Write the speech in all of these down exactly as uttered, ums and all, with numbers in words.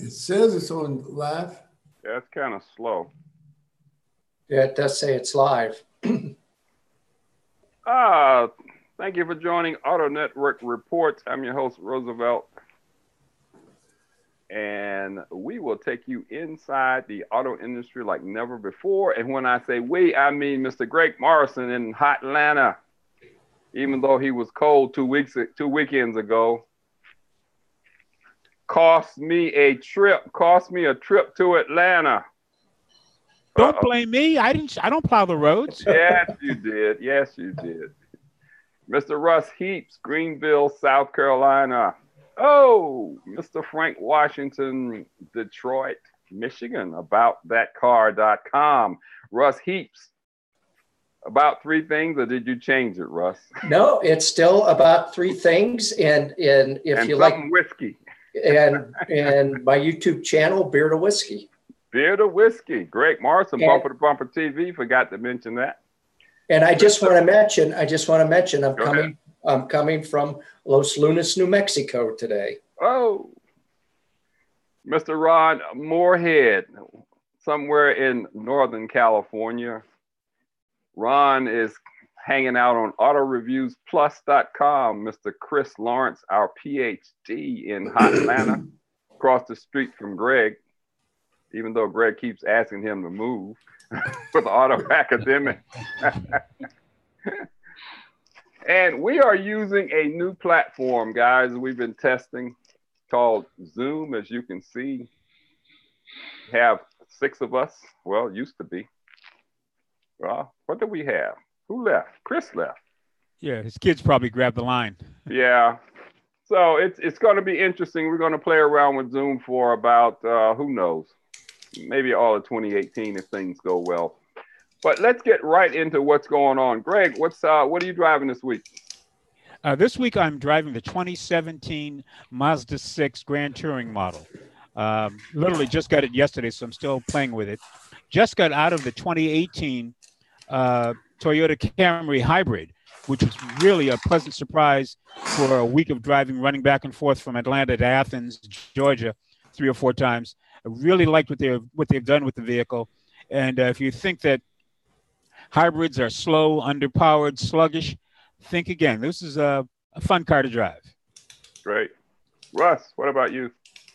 It says it's on live. Yeah, it's kind of slow. Yeah, it does say it's live. Ah, thank you for joining Auto Network Reports. I'm your host, Roosevelt. And we will take you inside the auto industry like never before. And when I say we, I mean Mister Greg Morrison in hot Atlanta. Even though he was cold two weeks, two weekends ago. Cost me a trip, cost me a trip to Atlanta. Don't Uh-oh. blame me. I didn't, I don't plow the roads. Yes, you did. Yes, you did. Mister Russ Heaps, Greenville, South Carolina. Oh, Mister Frank Washington, Detroit, Michigan, about that car dot com. Russ Heaps, about three things, or did you change it, Russ? No, it's still about three things. And, and if and you like whiskey. And, and my YouTube channel, Beer to Whiskey. Beer to Whiskey. Greg Morrison, and, Bumper to Bumper T V, forgot to mention that. And I just want to mention, I just want to mention, I'm Go coming, ahead. I'm coming from Los Lunas, New Mexico today. Oh, Mister Ron Moorhead, somewhere in Northern California. Ron is hanging out on auto reviews plus dot com. Mister Chris Lawrence, our P H D in hot Atlanta, across the street from Greg, even though Greg keeps asking him to move with Auto Academic. And we are using a new platform, guys, we've been testing called Zoom. As you can see, we have six of us. Well, used to be. Well, what do we have? Who left? Chris left. Yeah, his kids probably grabbed the line. Yeah. So it's it's going to be interesting. We're going to play around with Zoom for about, uh, who knows, maybe all of twenty eighteen if things go well. But let's get right into what's going on. Greg, what's uh, what are you driving this week? Uh, this week, I'm driving the twenty seventeen Mazda six Grand Touring model. Um, literally just got it yesterday, so I'm still playing with it. Just got out of the twenty eighteen uh, Toyota Camry Hybrid, which was really a pleasant surprise for a week of driving, running back and forth from Atlanta to Athens, Georgia, three or four times. I really liked what they've, what they've done with the vehicle. And uh, if you think that hybrids are slow, underpowered, sluggish, think again. This is a, a fun car to drive. Great. Russ, what about you?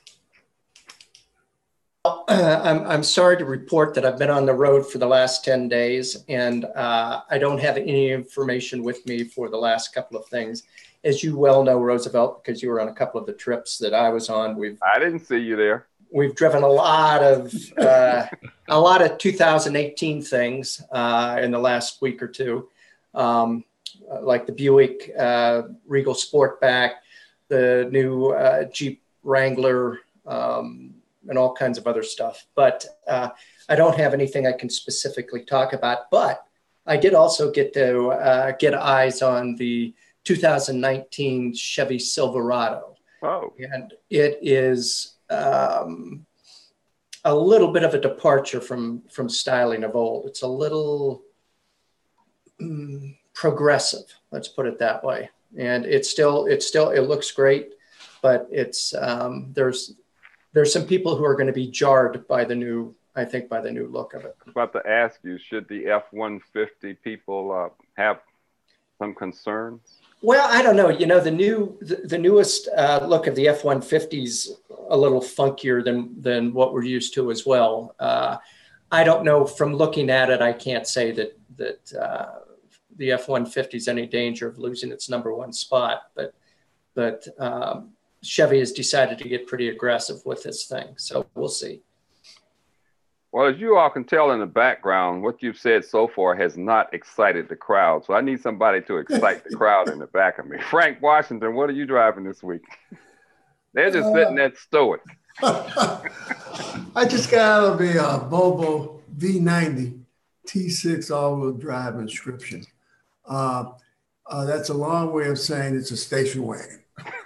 Uh, I'm, I'm sorry to report that I've been on the road for the last ten days, and uh, I don't have any information with me for the last couple of things. As you well know, Roosevelt, because you were on a couple of the trips that I was on, we've I didn't see you there. We've driven a lot of uh, a lot of two thousand eighteen things uh, in the last week or two, um, like the Buick uh, Regal Sportback, the new uh, Jeep Wrangler, um, and all kinds of other stuff. But uh, I don't have anything I can specifically talk about. But I did also get to uh, get eyes on the two thousand nineteen Chevy Silverado. Oh, and it is um, a little bit of a departure from from styling of old. It's a little mm, progressive, let's put it that way. And it's still, it's still, it looks great, but it's um, there's there's some people who are going to be jarred by the new, I think, by the new look of it. I was about to ask you, should the F one fifty people uh, have some concerns? Well, I don't know. You know, the new, the, the newest uh, look of the F one fifty's a little funkier than than what we're used to as well. Uh, I don't know. From looking at it, I can't say that that uh, the F one fifty is any danger of losing its number one spot. But but um, Chevy has decided to get pretty aggressive with this thing, so we'll see. Well, as you all can tell in the background, what you've said so far has not excited the crowd. So I need somebody to excite the crowd in the back of me. Frank Washington, what are you driving this week? They're just uh, sitting there stoic. I just got out of a uh, Volvo V ninety T six all-wheel drive inscription. Uh, uh, that's a long way of saying it's a station wagon.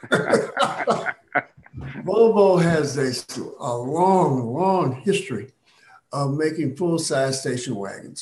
Volvo has a, a long, long history of making full-size station wagons.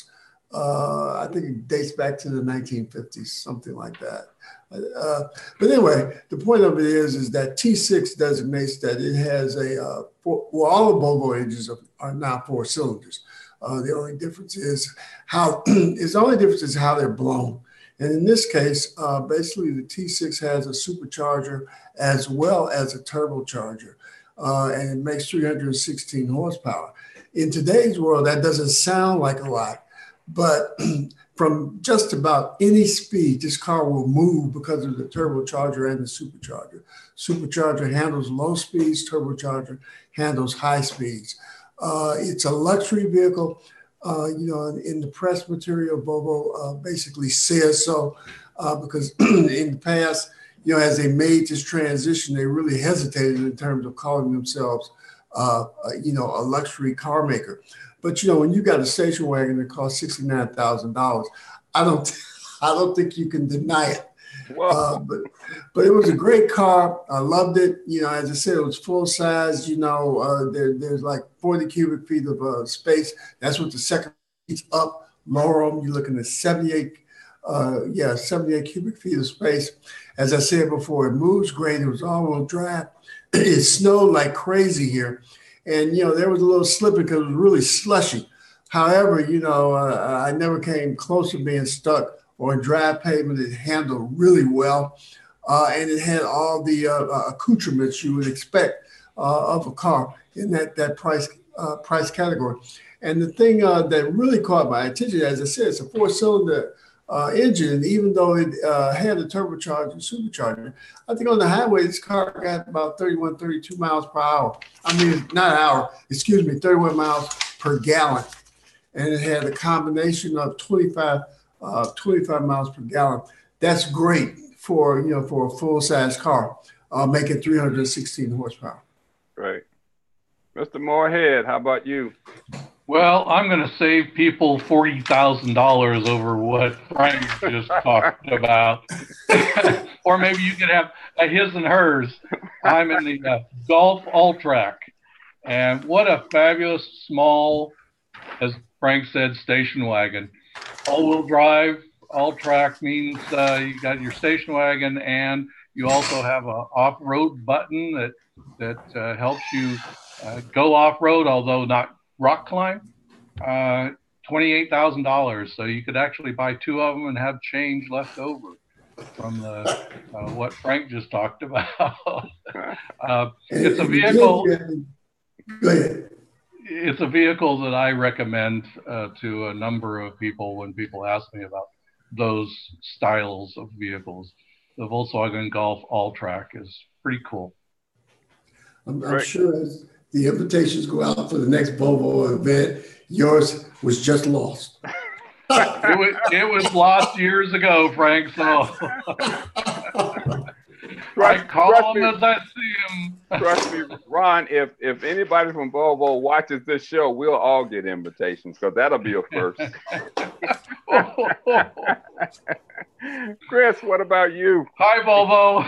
Uh, I think it dates back to the nineteen fifties, something like that. Uh, but anyway, the point of it is, is that T six designates that it has a, uh, four, well, all the Volvo engines are, are now four cylinders. Uh, the only difference is how, is the only difference is how they're blown. And in this case, uh, basically the T six has a supercharger as well as a turbocharger, uh, and it makes three hundred sixteen horsepower. In today's world, that doesn't sound like a lot, but from just about any speed, this car will move because of the turbocharger and the supercharger. Supercharger handles low speeds, turbocharger handles high speeds. Uh, it's a luxury vehicle. Uh, you know, in the press material, Volvo uh, basically says so uh, because in the past, you know, as they made this transition, they really hesitated in terms of calling themselves, uh, uh, you know, a luxury car maker. But, you know, when you got a station wagon that costs sixty-nine thousand dollars, I don't I don't think you can deny it. Uh, but but it was a great car. I loved it. You know, as I said, it was full size. You know, uh, there, there's like forty cubic feet of uh, space. That's what the second seats up, lower them. You're looking at seventy-eight, uh, yeah, seventy-eight cubic feet of space. As I said before, it moves great. It was all-wheel drive. It snowed like crazy here. And, you know, there was a little slipping because it was really slushy. However, you know, uh, I never came close to being stuck on dry pavement. It handled really well. Uh, and it had all the uh, uh, accoutrements you would expect uh, of a car in that, that price, uh, price category. And the thing uh, that really caught my attention, as I said, it's a four-cylinder uh, engine. And even though it uh, had a turbocharger and supercharger, I think on the highway, this car got about thirty-one, thirty-two miles per hour. I mean, not an hour, excuse me, thirty-one miles per gallon. And it had a combination of twenty-five, uh, twenty-five miles per gallon. That's great for, you know, for a full-size car, uh, making three hundred sixteen horsepower. Right. Mister Moorhead, how about you? Well, I'm going to save people forty thousand dollars over what Frank just talked about. Or maybe you could have a his and hers. I'm in the uh, Golf All-Track. And what a fabulous small, as Frank said, station wagon. All-wheel drive, all-track means uh, you got your station wagon, and you also have an off-road button that, that uh, helps you uh, go off-road, although not rock climb. Uh, twenty-eight thousand dollars. So you could actually buy two of them and have change left over from the uh, what Frank just talked about. uh, it's a vehicle. Go ahead. It's a vehicle that I recommend uh, to a number of people when people ask me about those styles of vehicles. The Volkswagen Golf All-Track is pretty cool. I'm, I'm sure as the invitations go out for the next Volvo event, yours was just lost. it, was, it was lost years ago, Frank, so I call him as I see him. Trust me, Ron, if, if anybody from Volvo watches this show, we'll all get invitations, because that'll be a first. Chris, what about you? Hi, Volvo.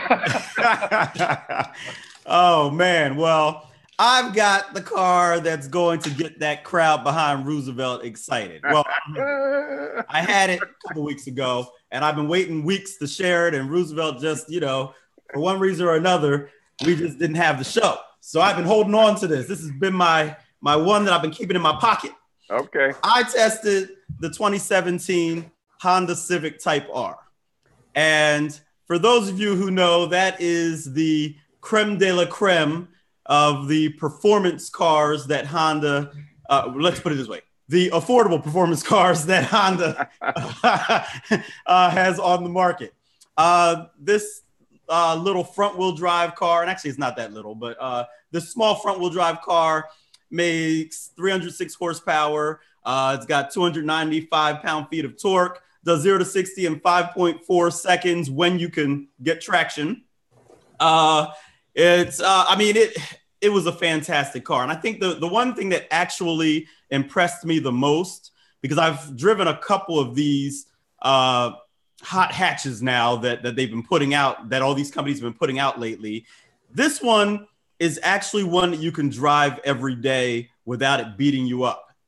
Oh, man. Well, I've got the car that's going to get that crowd behind Roosevelt excited. Well, I had it a couple weeks ago, and I've been waiting weeks to share it, and Roosevelt just, you know, for one reason or another, we just didn't have the show. So I've been holding on to this. This has been my, my one that I've been keeping in my pocket. Okay. I tested the twenty seventeen Honda Civic Type R. And for those of you who know, that is the creme de la creme of the performance cars that Honda, uh, let's put it this way, the affordable performance cars that Honda uh, has on the market. Uh, this uh, little front wheel drive car, and actually it's not that little, but uh, this small front wheel drive car makes three hundred six horsepower. Uh, it's got two hundred ninety-five pound feet of torque, does zero to sixty in five point four seconds when you can get traction. Uh, it's, uh, I mean, it, it was a fantastic car. And I think the, the one thing that actually impressed me the most, because I've driven a couple of these uh, hot hatches now that, that they've been putting out, that all these companies have been putting out lately. This one is actually one that you can drive every day without it beating you up.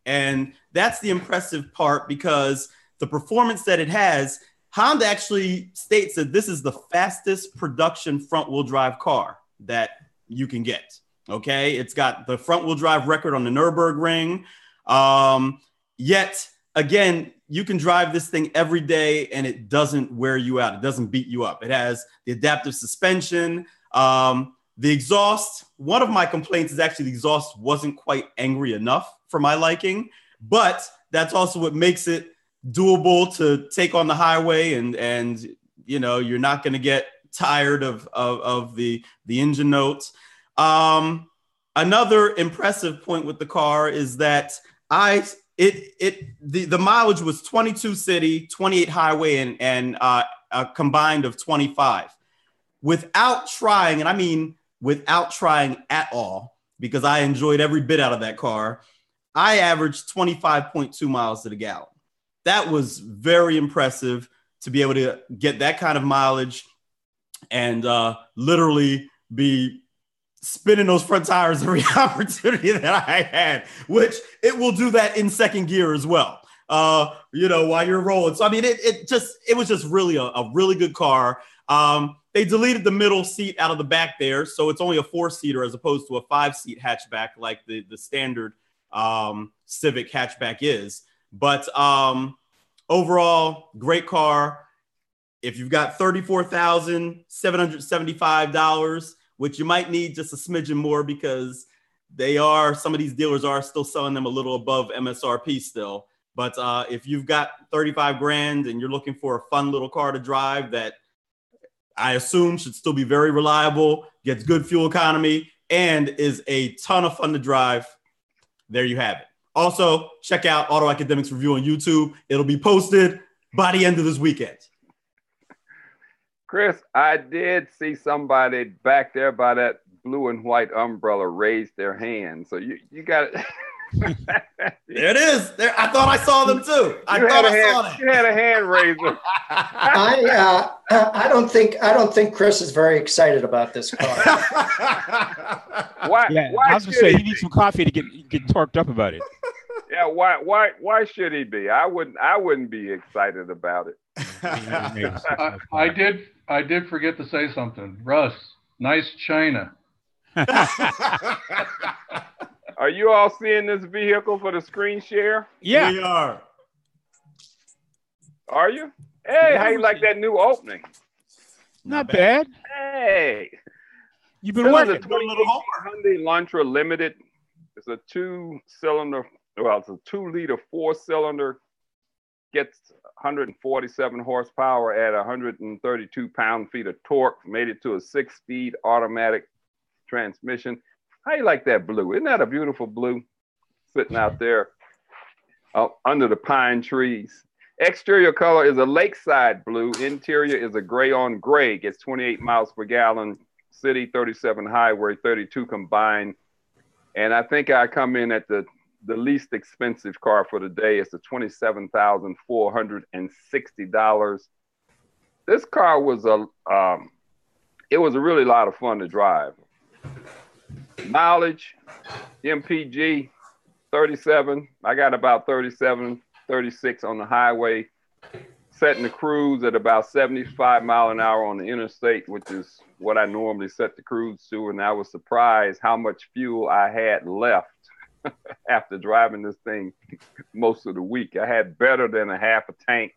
And that's the impressive part, because the performance that it has, Honda actually states that this is the fastest production front-wheel drive car that you can get. Okay, it's got the front-wheel drive record on the Nürburgring. Um, yet, again, you can drive this thing every day and it doesn't wear you out. It doesn't beat you up. It has the adaptive suspension. Um, the exhaust, one of my complaints is actually the exhaust wasn't quite angry enough for my liking, but that's also what makes it doable to take on the highway, and, and you know, you're not going to get tired of, of, of the, the engine notes. Um, another impressive point with the car is that I, it, it, the, the mileage was twenty-two city, twenty-eight highway, and, and uh, a combined of twenty-five. Without trying, and I mean without trying at all, because I enjoyed every bit out of that car, I averaged twenty-five point two miles to the gallon. That was very impressive to be able to get that kind of mileage and uh, literally be spinning those front tires every opportunity that I had, which it will do that in second gear as well, uh, you know, while you're rolling. So, I mean, it, it just, it was just really a, a really good car. Um, they deleted the middle seat out of the back there, so it's only a four-seater as opposed to a five-seat hatchback like the, the standard um, Civic hatchback is. But um, overall, great car. If you've got thirty-four thousand seven hundred seventy-five dollars, which you might need just a smidgen more, because they are, some of these dealers are still selling them a little above M S R P still. But uh, if you've got thirty-five grand and you're looking for a fun little car to drive that I assume should still be very reliable, gets good fuel economy, and is a ton of fun to drive, there you have it. Also, check out Auto Academics Review on YouTube. It'll be posted by the end of this weekend. Chris, I did see somebody back there by that blue and white umbrella raise their hand. So you, you got it. There it is. There, I thought I saw them too. I you thought I hand, saw that. You had a hand raiser. I uh, I don't think I don't think Chris is very excited about this car. why? Yeah, why I was gonna say he needs some coffee to get get torqued up about it. Yeah, why? Why? Why should he be? I wouldn't. I wouldn't be excited about it. I, I did. I did forget to say something. Russ, nice China. Are you all seeing this vehicle for the screen share? Yeah, We are. Are you? Hey, how you like that new opening? not bad. Hey, You've been this is working. a twenty eighteen Hyundai Elantra Limited. It's a two-cylinder. Well, it's a two-liter four-cylinder. Gets one hundred forty-seven horsepower at one hundred thirty-two pound-feet of torque. Made it to a six-speed automatic transmission. How you like that blue? Isn't that a beautiful blue? Sitting out there uh, under the pine trees. Exterior color is a lakeside blue. Interior is a gray on gray. Gets twenty-eight miles per gallon. City, thirty-seven highway, thirty-two combined. And I think I come in at the, the least expensive car for the day. It's a twenty-seven thousand four hundred sixty dollars. This car was a, um, it was a really lot of fun to drive. Mileage, M P G, thirty-seven. I got about thirty-seven, thirty-six on the highway, setting the cruise at about seventy-five mile an hour on the interstate, which is what I normally set the cruise to. And I was surprised how much fuel I had left after driving this thing most of the week. I had better than a half a tank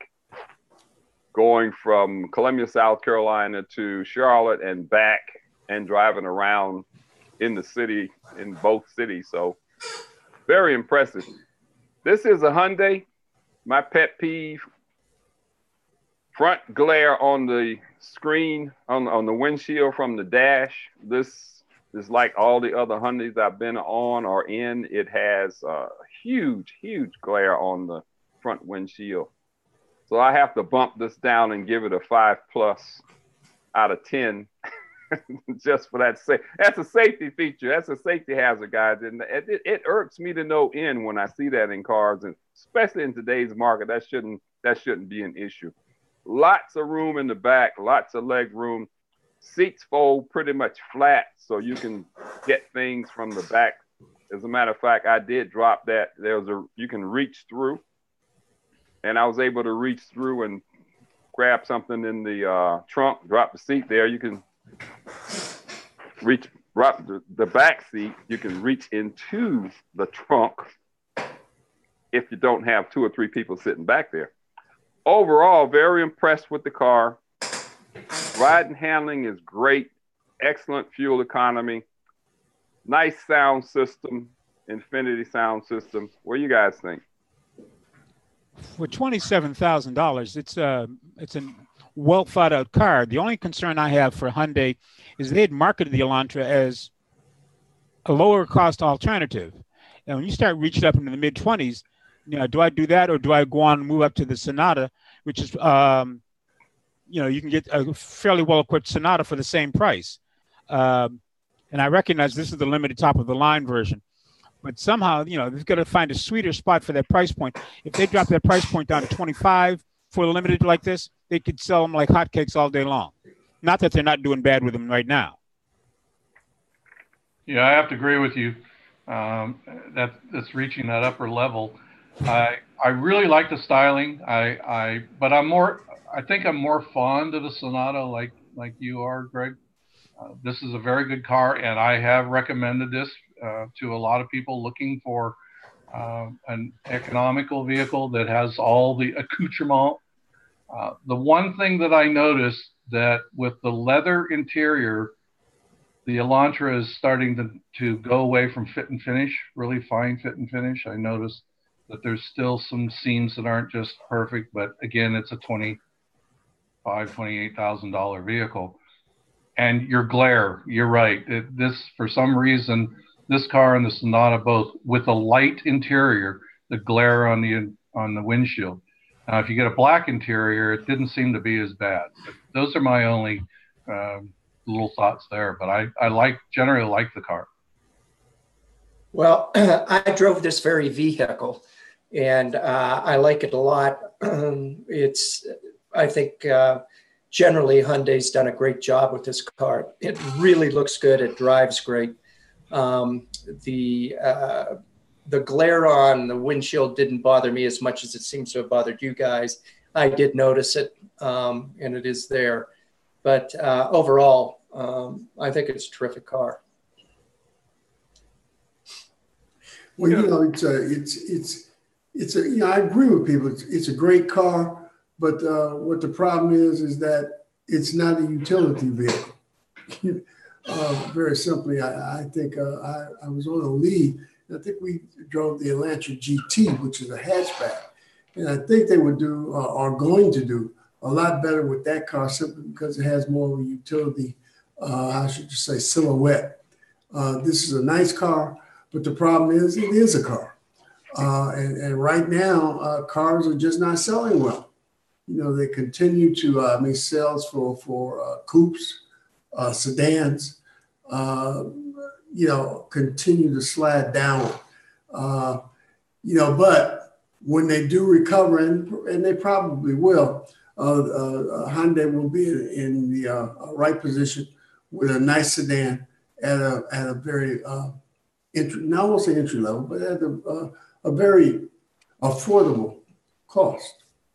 going from Columbia, South Carolina to Charlotte and back, and driving around in the city, in both cities. So very impressive. This is a Hyundai. My pet peeve, front glare on the screen, on, on the windshield from the dash. This is like all the other Hyundais I've been on or in. It has a huge, huge glare on the front windshield. So I have to bump this down and give it a five plus out of ten. Just for that. Sa- That's a safety feature. That's a safety hazard, guys. And it, it, it irks me to no end when I see that in cars, and especially in today's market, that shouldn't that shouldn't be an issue. Lots of room in the back, lots of leg room. Seats fold pretty much flat, so you can get things from the back As a matter of fact, I did drop that. There was a, you can reach through, and I was able to reach through and grab something in the uh, trunk, drop the seat there. You can reach, drop the, the back seat. You can reach into the trunk if you don't have two or three people sitting back there. Overall, very impressed with the car. Ride and handling is great. Excellent fuel economy. Nice sound system, Infinity sound system. What do you guys think? For twenty-seven thousand dollars, it's a it's a well thought out car. The only concern I have for Hyundai is they had marketed the Elantra as a lower cost alternative, and when you start reaching up into the mid twenties, you know, do I do that or do I go on and move up to the Sonata, which is um, you know, you can get a fairly well equipped Sonata for the same price. Um, And I recognize this is the limited top of the line version, but somehow, you know, they've got to find a sweeter spot for that price point. If they drop that price point down to twenty-five for a limited like this, they could sell them like hotcakes all day long. Not that they're not doing bad with them right now. Yeah, I have to agree with you. Um, that that's reaching that upper level. I I really like the styling. I I but I'm more. I think I'm more fond of the Sonata, like like you are, Greg. Uh, this is a very good car, and I have recommended this uh, to a lot of people looking for uh, an economical vehicle that has all the accoutrement. Uh, the one thing that I noticed that with the leather interior, the Elantra is starting to, to go away from fit and finish, really fine fit and finish. I noticed that there's still some seams that aren't just perfect, but again, it's a twenty-five thousand dollars, twenty-eight thousand dollars vehicle. And your glare, you're right. It, this, for some reason, this car and the Sonata both, with a light interior, the glare on the on the windshield. Now, if you get a black interior, it didn't seem to be as bad. But those are my only um, little thoughts there. But I, I like generally like the car. Well, I drove this very vehicle, and uh, I like it a lot. It's, I think. Uh, Generally, Hyundai's done a great job with this car. It really looks good. It drives great. Um, the uh, the glare on the windshield didn't bother me as much as it seems to have bothered you guys. I did notice it, um, and it is there. But uh, overall, um, I think it's a terrific car. Well, you know, it's a, it's it's it's a. You know, I agree with people. It's, it's a great car. But uh, what the problem is, is that it's not a utility vehicle. uh, very simply, I, I think uh, I, I was on a lead. I think we drove the Elantra G T, which is a hatchback. And I think they would do, uh, are going to do, a lot better with that car simply because it has more of a utility, uh, I should just say, silhouette. Uh, this is a nice car, but the problem is it is a car. Uh, and, and right now, uh, cars are just not selling well. You know, they continue to, uh, I mean, sales for, for uh, coupes, uh, sedans, uh, you know, continue to slide down. Uh, you know, but when they do recover, and, and they probably will, uh, uh, Hyundai will be in the uh, right position with a nice sedan at a, at a very, uh, entry, not I won't say entry level, but at a, uh, a very affordable cost.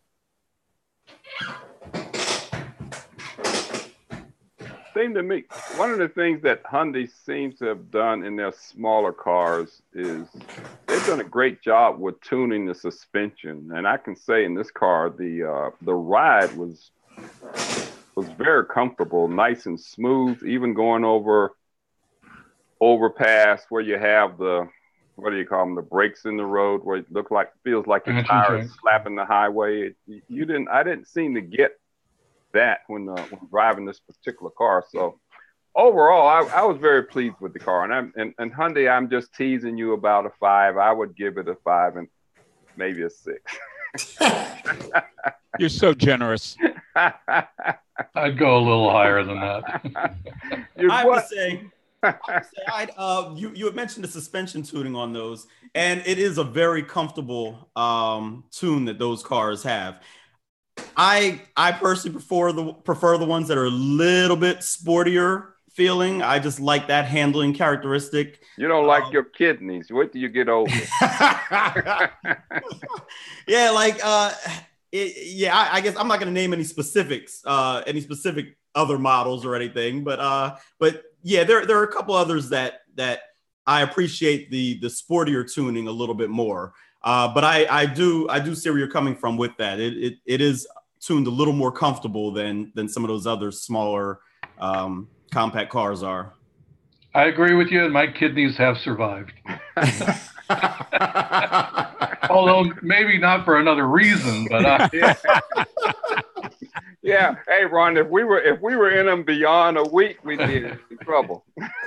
Seemed to me, one of the things that Hyundai seems to have done in their smaller cars is they've done a great job with tuning the suspension. And I can say in this car, the uh, the ride was was very comfortable, nice and smooth, even going over overpass where you have the, what do you call them, the brakes in the road where it looks like, feels like your tire is slapping the highway. It, you didn't, I didn't seem to get that when, uh, when driving this particular car. So overall, I, I was very pleased with the car. And, I'm, and and Hyundai, I'm just teasing you about a five. I would give it a five and maybe a six. You're so generous. I'd go a little higher than that. I would say, I would say I'd, uh, you, you had mentioned the suspension tuning on those, and it is a very comfortable um, tune that those cars have. I I personally prefer the prefer the ones that are a little bit sportier feeling. I just like that handling characteristic. You don't like Um, your kidneys. Wait till you get older. Yeah, like, uh, it, yeah, I, I guess I'm not going to name any specifics, uh, any specific other models or anything, but, uh, but yeah, there, there are a couple others that, that I appreciate the, the sportier tuning a little bit more. Uh, but I, I do, I do see where you're coming from with that. It, it, it is tuned a little more comfortable than, than some of those other smaller, um, compact cars are. I agree with you, and my kidneys have survived. Although maybe not for another reason, but uh, Yeah. Yeah. Hey, Ron, if we were if we were in them beyond a week, we'd be in trouble.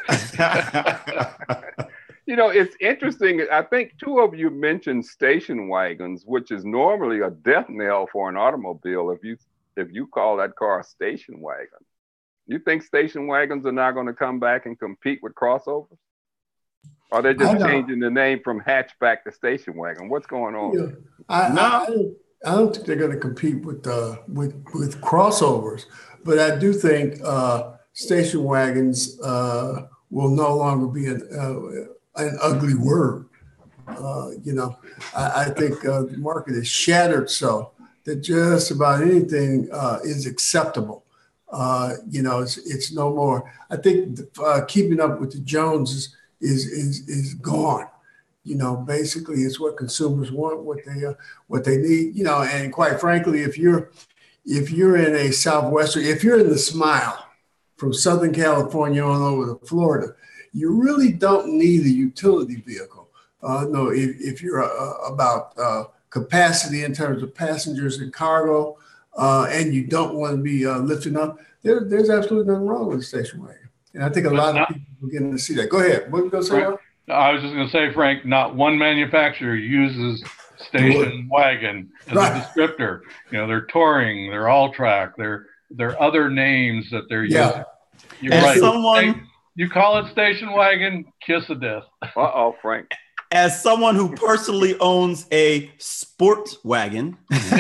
You know, it's interesting. I think two of you mentioned station wagons, which is normally a death knell for an automobile if you if you call that car a station wagon. You think station wagons are not going to come back and compete with crossovers? Or they're I just don't- changing the name from hatchback to station wagon? What's going on? Yeah. I, No. I, I, don't, I don't think they're going to compete with, uh, with with crossovers, but I do think uh, station wagons uh, will no longer be an, uh, an ugly word. Uh, you know, I, I think uh, the market is shattered so that just about anything uh, is acceptable. Uh, you know, it's it's no more. I think uh, keeping up with the Joneses is is is gone. You know, basically, it's what consumers want, what they uh, what they need. You know, and quite frankly, if you're if you're in a Southwestern, if you're in the Smile from Southern California on over to Florida, you really don't need a utility vehicle. Uh, no, if, if you're uh, about uh, capacity in terms of passengers and cargo, uh, and you don't want to be uh, lifting up, there, there's absolutely nothing wrong with a station wagon. And I think a But lot not- of people are getting to see that. Go ahead. What are you going to say? Right. Ron? I was just going to say, Frank, not one manufacturer uses station wagon as Right. a descriptor. You know, they're touring, they're all track, they're they're other names that they're Yeah. using. You're As right. someone, Hey, you call it station wagon, kiss of death. Uh-oh, Frank. as someone who personally owns a sport wagon,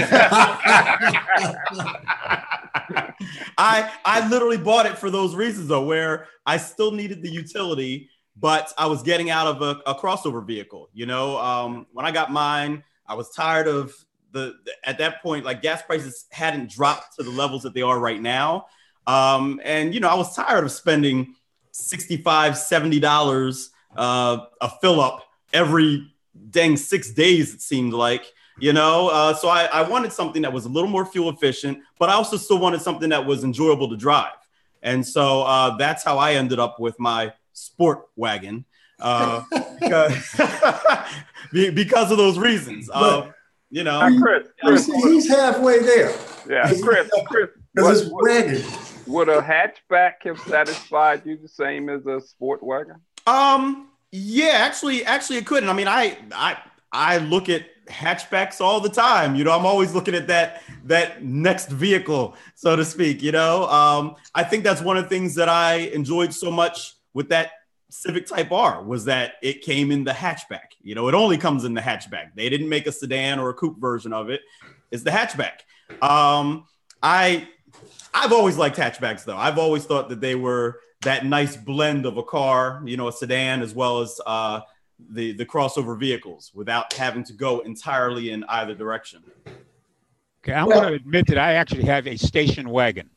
I I literally bought it for those reasons though, where I still needed the utility, but I was getting out of a, a crossover vehicle. You know, um, when I got mine, I was tired of the, the at that point, like gas prices hadn't dropped to the levels that they are right now. Um, and you know, I was tired of spending sixty-five, seventy dollars uh, a fill up every dang six days, it seemed like. You know, uh, so I, I wanted something that was a little more fuel efficient, but I also still wanted something that was enjoyable to drive. And so uh, that's how I ended up with my sport wagon uh, because, be- because of those reasons. Uh, you know, Now, Chris, Chris, He's, he's halfway there. yeah, Chris, Chris, Because it's what- wagon. would a hatchback have satisfied you the same as a sport wagon? Um, yeah, actually, actually, it couldn't. I mean, I, I, I look at hatchbacks all the time. You know, I'm always looking at that that next vehicle, so to speak. You know, um, I think that's one of the things that I enjoyed so much with that Civic Type R was that it came in the hatchback. You know, it only comes in the hatchback. They didn't make a sedan or a coupe version of it. It's the hatchback. Um, I, I've always liked hatchbacks, though. I've always thought that they were that nice blend of a car, you know, a sedan as well as uh, the the crossover vehicles without having to go entirely in either direction. Okay, I'm Well- going to admit that I actually have a station wagon.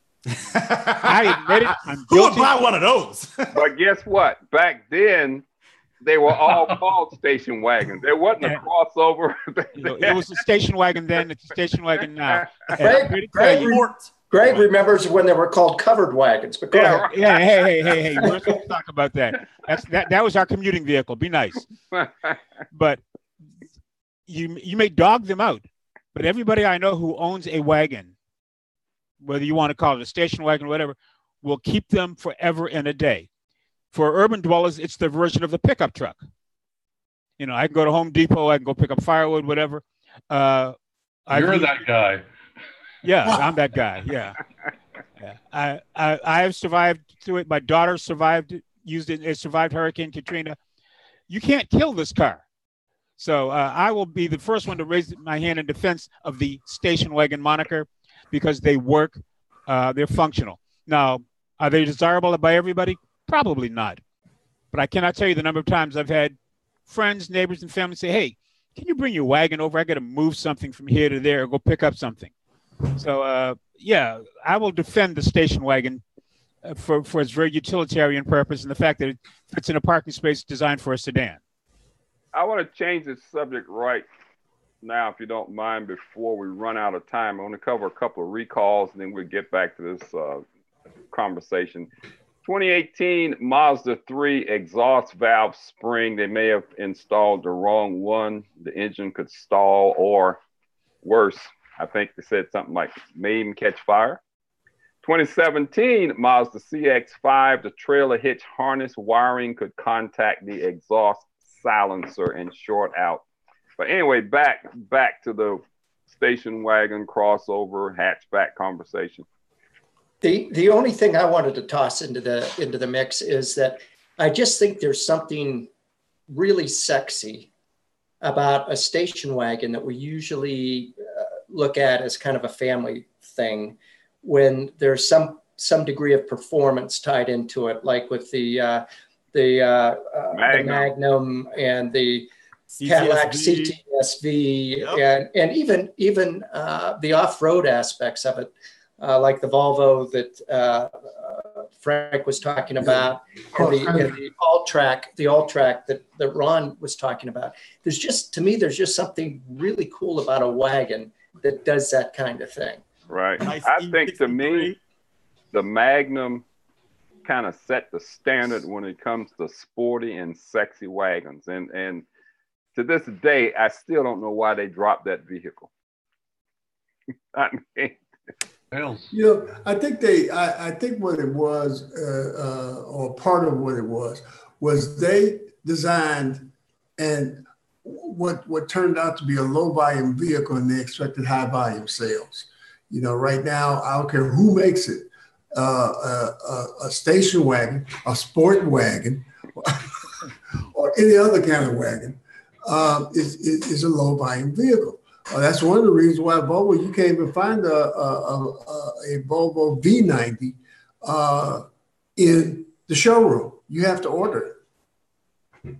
I admit it. I'm Who would guilty. buy one of those? But guess what? Back then, they were all called station wagons. There wasn't a Yeah. crossover. You know, it was a station wagon then. It's a station wagon now. And Greg, I'm here to tell Greg, you- Sport. Greg remembers when they were called covered wagons, but go Yeah, ahead. right. Yeah, hey, hey, hey, hey. We're not going to talk about that. That's that. That was our commuting vehicle. Be nice. But you you may dog them out, but everybody I know who owns a wagon, whether you want to call it a station wagon or whatever, will keep them forever and a day. For urban dwellers, it's the version of the pickup truck. You know, I can go to Home Depot, I can go pick up firewood, whatever. Uh, I've You're used- that guy. Yeah, I'm that guy. Yeah. Yeah. I, I I have survived through it. My daughter survived it, used it, it survived Hurricane Katrina. You can't kill this car. So uh, I will be the first one to raise my hand in defense of the station wagon moniker because they work, uh, they're functional. Now, Are they desirable by everybody? Probably not. But I cannot tell you the number of times I've had friends, neighbors, and family say, hey, can you bring your wagon over? I got to move something from here to there or go pick up something. So, uh, yeah, I will defend the station wagon uh, for, for its very utilitarian purpose and the fact that it fits in a parking space designed for a sedan. I want to change the subject right now, if you don't mind, before we run out of time. I want to cover a couple of recalls, and then we'll get back to this uh, conversation. twenty eighteen Mazda three exhaust valve spring. They may have installed the wrong one. The engine could stall, or worse, I think they said something like may even catch fire. twenty seventeen Mazda C X five, the trailer hitch harness wiring could contact the exhaust silencer and short out. But anyway, back back to the station wagon crossover hatchback conversation. The the only thing I wanted to toss into the into the mix is that I just think there's something really sexy about a station wagon that we usually uh, look at as kind of a family thing, when there's some some degree of performance tied into it, like with the uh, the, uh, uh, Magnum. the Magnum and the C T S V. Cadillac C T S V, Yep. and and even even uh, the off-road aspects of it. Uh, like the Volvo that uh, uh, Frank was talking about, and the, and the All-Track, the All-Track that, that Ron was talking about. There's just, to me, there's just something really cool about a wagon that does that kind of thing. Right. Nice I think to me, the Magnum kind of set the standard when it comes to sporty and sexy wagons. And, and to this day, I still don't know why they dropped that vehicle. I mean, Sales. You know, I think they, I, I think what it was, uh, uh, or part of what it was, was they designed and what what turned out to be a low volume vehicle, and they expected high volume sales. You know, right now, I don't care who makes it, uh, a, a, a station wagon, a sport wagon, or any other kind of wagon, uh, is, is, is a low volume vehicle. Uh, that's one of the reasons why Volvo, you can't even find a, a, a, a Volvo V ninety uh, in the showroom. You have to order it.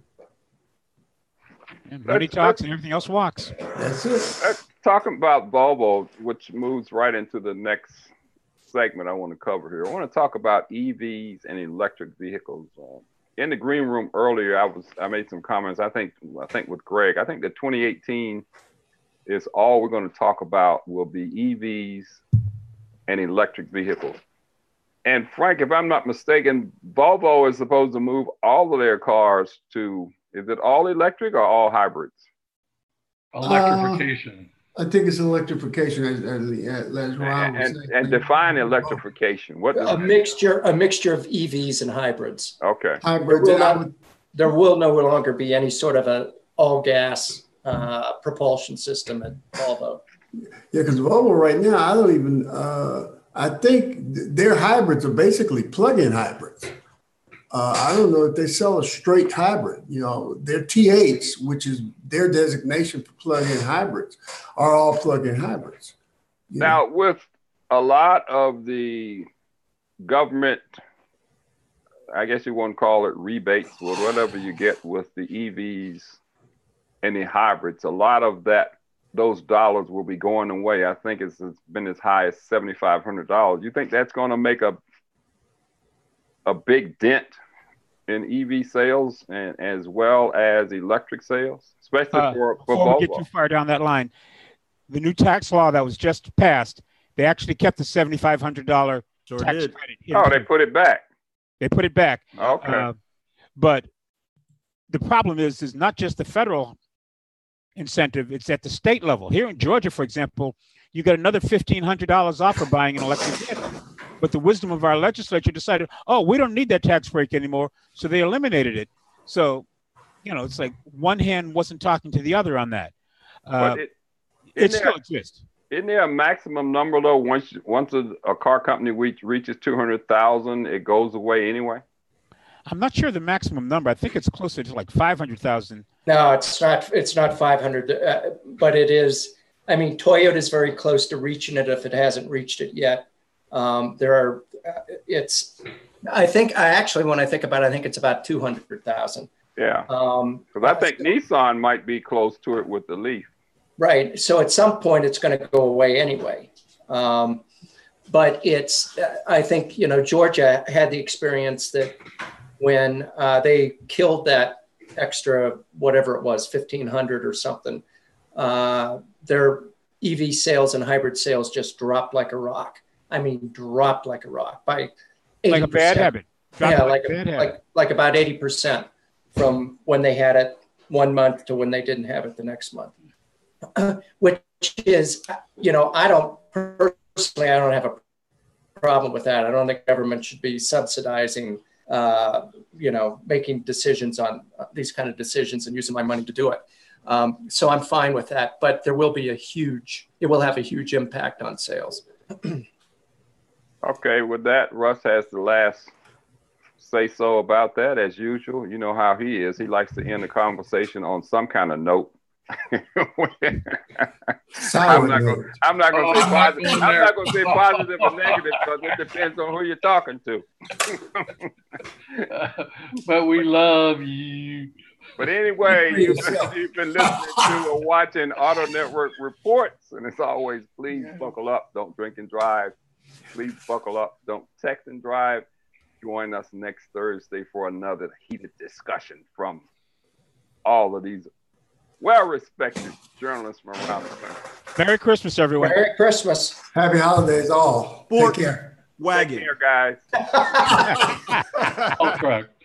And money talks and everything else walks. That's it. Let's talking about Volvo, which moves right into the next segment I want to cover here. I want to talk about E Vs and electric vehicles. Uh, in the green room earlier, I was I made some comments. I think I think with Greg, I think the twenty eighteen is all we're going to talk about will be E Vs and electric vehicles. And Frank, if I'm not mistaken, Volvo is supposed to move all of their cars to, is it all electric or all hybrids? Electrification. Uh, I think it's electrification, as, as, as Ron was And, saying. and define electrification. What does A mixture, a mixture of E Vs and hybrids. Okay. Hybrids, There will and I not- would- There will no longer be any sort of a all gas uh, propulsion system at Volvo. Yeah, because Volvo right now, I don't even, uh, I think th- their hybrids are basically plug-in hybrids. Uh, I don't know if they sell a straight hybrid. You know, their T eights, which is their designation for plug-in hybrids, are all plug-in hybrids. You Now, know? with a lot of the government, I guess you want to call it rebates or whatever you get with the E Vs and the hybrids, a lot of that, those dollars will be going away. I think it's, it's been as high as seven thousand five hundred dollars. You think that's going to make a a big dent in E V sales and as well as electric sales, especially Uh, for, for Before we get Volvo? too far down that line, the new tax law that was just passed, they actually kept the seven thousand five hundred dollars Sure tax did. credit. in Oh, they place. put it back. They put it back. Okay. Uh, but the problem is, is not just the federal incentive, it's at the state level. Here in Georgia, for example, you get another fifteen hundred dollars off for buying an electric vehicle. But the wisdom of our legislature decided, oh, we don't need that tax break anymore. So they eliminated it. So, you know, it's like one hand wasn't talking to the other on that. Uh, But it, it isn't, still there, exists. isn't there a maximum number though? Once once a, a car company reach, reaches two hundred thousand, it goes away anyway. I'm not sure the maximum number. I think it's closer to like five hundred thousand. No, it's not. It's not five hundred, uh, but it is. I mean, Toyota is very close to reaching it if it hasn't reached it yet. Um, there are, uh, it's, I think, I actually, when I think about it, I think it's about two hundred thousand. Yeah. Um, Because I think Nissan might be close to it with the Leaf. Right. So at some point, it's going to go away anyway. Um, but it's, I think, you know, Georgia had the experience that when uh, they killed that extra, whatever it was, fifteen hundred or something, uh, their E V sales and hybrid sales just dropped like a rock. I mean, dropped like a rock by eighty percent. Like a bad habit. Dropped Yeah, like, like, a a, bad habit. like, like about eighty percent from when they had it one month to when they didn't have it the next month. Uh, which is, you know, I don't personally, I don't have a problem with that. I don't think government should be subsidizing, uh, you know, making decisions on these kind of decisions and using my money to do it. Um, so I'm fine with that, but there will be a huge, it will have a huge impact on sales. Okay, with that, Russ has the last say so about that as usual. You know how he is. He likes to end the conversation on some kind of note. I'm not going. I'm not going to say positive. I'm not going to say positive or negative because it depends on who you're talking to. But we love you. But anyway, you've been, you've been listening to or watching Auto Network Reports, and as always, please buckle up. Don't drink and drive. Please buckle up. Don't text and drive. Join us next Thursday for another heated discussion from all of these well-respected journalists from around the country. Merry Christmas, everyone. Merry Christmas. Happy holidays all. Sport Take care. wagon. Take care, guys. Oh, correct.